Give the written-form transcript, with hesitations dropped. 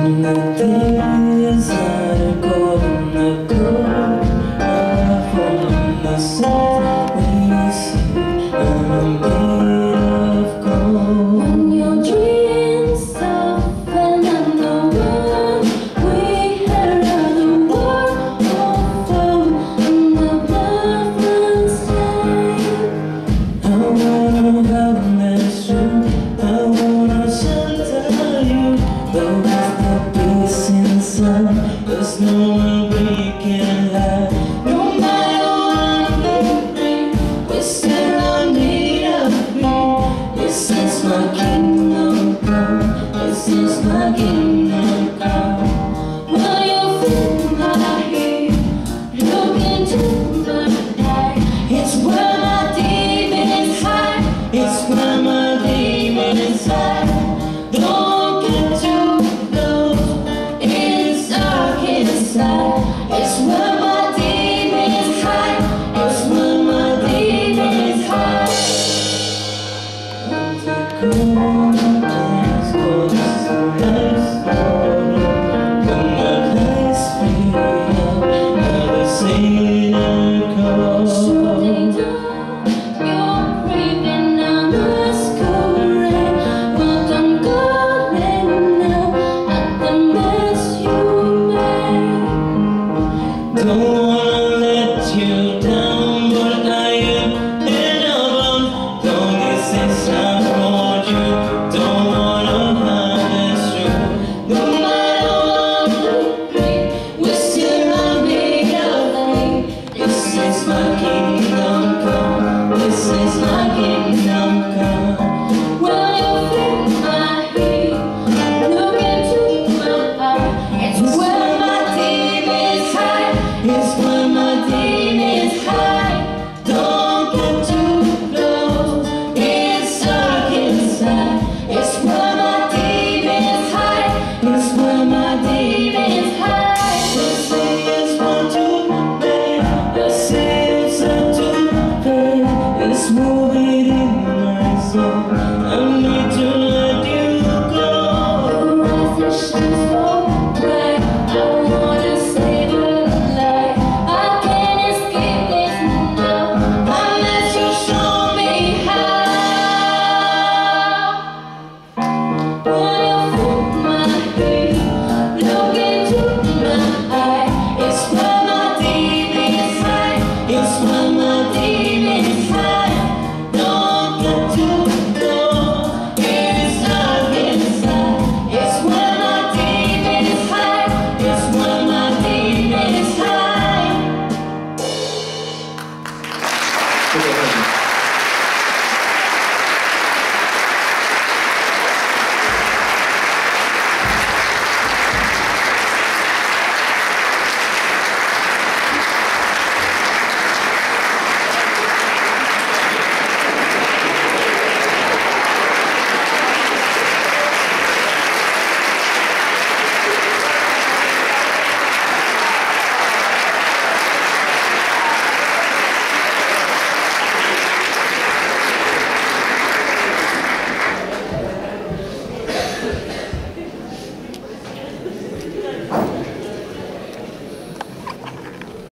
And the days are golden, the gold from the sun we see, and I'm made of gold. When your dreams soften and the world we had around the world of foam and the blood stain. I wanna have that you, I wanna shelter you, but with the peace inside, there's no way we can hide. No matter what we bring, we still are made of me. This is my kingdom come, this is my kingdom come. Will you feel my heat? Look into my eyes. It's where my demons hide, it's where my demons hide. Don't get too close, it's dark inside. It's where my demons hide, it's where my demons hide. Don't take all my plans, 'cause life